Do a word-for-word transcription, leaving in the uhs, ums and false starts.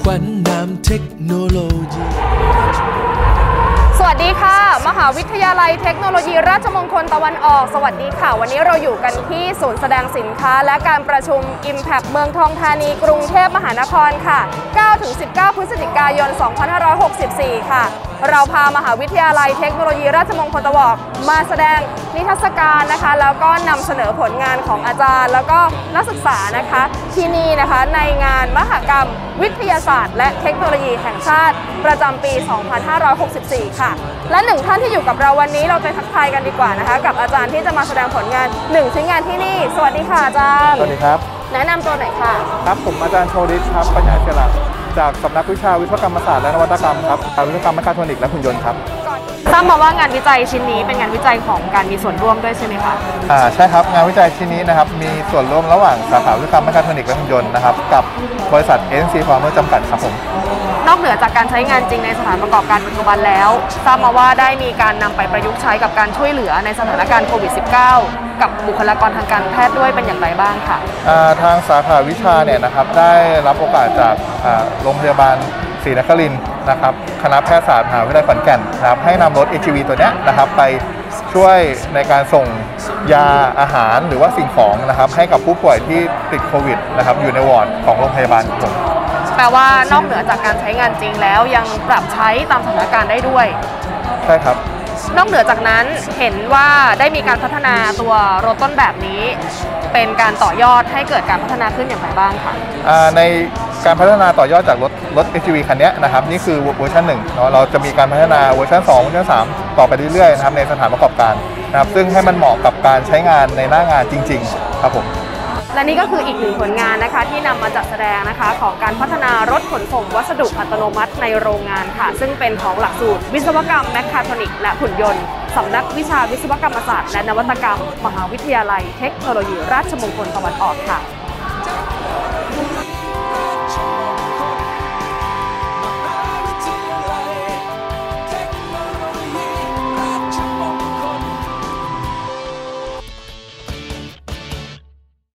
วัญนามเทคโนโลยีสวัสดีค่ะมหาวิทยาลัยเทคโนโลยีราชมงคลตะวันออกสวัสดีค่ะวันนี้เราอยู่กันที่ศูนย์แสดงสินค้าและการประชุม Impact เมืองทองธานีกรุงเทพมหานครค่ะ เก้าถึงสิบเก้า พฤศจิกายน สองพันห้าร้อยหกสิบสี่ ค่ะเราพามหาวิทยาลัยเทคโนโลยีราชมงคลตะวันออกมาแสดงนิทรรศการนะคะแล้วก็นำเสนอผลงานของอาจารย์แล้วก็นักศึกษานะคะที่นี่นะคะในงานมหกรรมวิทยาศาสตร์และเทคโนโลยีแห่งชาติประจำปี สองพันห้าร้อยหกสิบสี่ ค่ะและหนึ่งท่านที่อยู่กับเราวันนี้เราไปทักทายกันดีกว่านะคะกับอาจารย์ที่จะมาแสดงผลงานหนึ่งชิ้นงานที่นี่สวัสดีค่ะอาจารย์สวัสดีครับแนะนำตัวหน่อยค่ะครับผมอาจารย์โชติครับปัญญาเจริญจากสำนักวิชาวิศวกรรมศาสตร์และนวัตกรรมครับวิศวกรรมแมคคาทรอนิกส์และหุ่นยนต์ครับทราบมาว่างานวิจัยชิ้นนี้เป็นงานวิจัยของการมีส่วนร่วมด้วยใช่ไหมคะอ่าใช่ครับงานวิจัยชิ้นนี้นะครับมีส่วนร่วมระหว่างสาขาวิศวกรรมแมคคาทรอนิกส์และหุ่นยนต์นะครับกับบริษัท เอ เอ็น ซี Farmer จำกัดครับผมนอกเหนือจากการใช้งานจริงในสถานประกอบการปัจจุบันแล้วทราบมาว่าได้มีการนำไปประยุกต์ใช้กับการช่วยเหลือในสถานการณ์โควิด สิบเก้า กับบุคลากรทางการแพทย์ด้วยเป็นอย่างไรบ้างค่ะทางสาขาวิชาเนี่ยนะครับได้รับโอกาสจากโรงพยาบาลศรีนครินทร์นะครับคณะแพทยศาสตร์มหาวิทยาลัยขอนแก่นนะครับให้นำรถ เอ จี วี ตัวนี้นะครับไปช่วยในการส่งยาอาหารหรือว่าสิ่งของนะครับให้กับผู้ป่วยที่ติดโควิดนะครับอยู่ในวอร์ดของโรงพยาบาลผมแปลว่านอกเหนือจากการใช้งานจริงแล้วยังปรับใช้ตามสถานการณ์ได้ด้วยใช่ครับนอกเหนือจากนั้นเห็นว่าได้มีการพัฒนาตัวรถต้นแบบนี้เป็นการต่อยอดให้เกิดการพัฒนาขึ้นอย่างไรบ้างคะในการพัฒนาต่อยอดจากรถรถ เอ จี วี คันนี้นะครับนี่คือเวอร์ชันหนึ่งเนาะเราจะมีการพัฒนาเวอร์ชันสองเวอร์ชันสามต่อไปเรื่อยๆนะครับในสถานประกอบการนะครับซึ่งให้มันเหมาะกับการใช้งานในหน้างานจริงๆครับผมและนี่ก็คืออีกหนึ่งผลงานนะคะที่นำมาจัดแสดงนะคะของการพัฒนารถขนส่งวัสดุอัตโนมัติในโรงงานค่ะซึ่งเป็นของหลักสูตรวิศวกรรมแมคคาทรอนิกส์และหุ่นยนต์สำนักวิชาวิศวกรรมศาสตร์และนวัตกรรมมหาวิทยาลัยเทคโนโลยีราชมงคลตะวันออกค่ะ